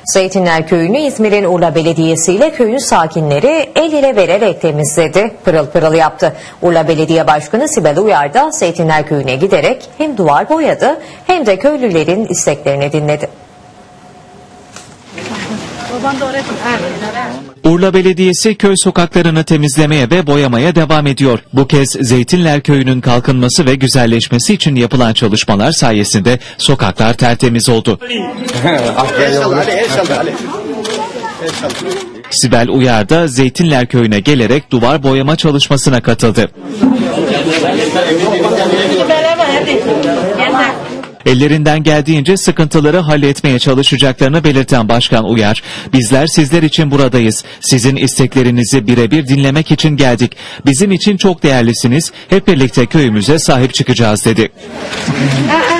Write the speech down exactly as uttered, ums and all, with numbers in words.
Zeytinler Köyü'nü İzmir'in Urla Belediyesi ile köyün sakinleri el ele vererek temizledi, pırıl pırıl yaptı. Urla Belediye Başkanı Sibel Uyar da Zeytinler Köyü'ne giderek hem duvar boyadı hem de köylülerin isteklerini dinledi. Urla Belediyesi köy sokaklarını temizlemeye ve boyamaya devam ediyor. Bu kez Zeytinler Köyü'nün kalkınması ve güzelleşmesi için yapılan çalışmalar sayesinde sokaklar tertemiz oldu. Sibel Uyar da Zeytinler Köyü'ne gelerek duvar boyama çalışmasına katıldı. Ellerinden geldiğince sıkıntıları halletmeye çalışacaklarını belirten Başkan Uyar, "Bizler sizler için buradayız. Sizin isteklerinizi birebir dinlemek için geldik. Bizim için çok değerlisiniz. Hep birlikte köyümüze sahip çıkacağız." dedi.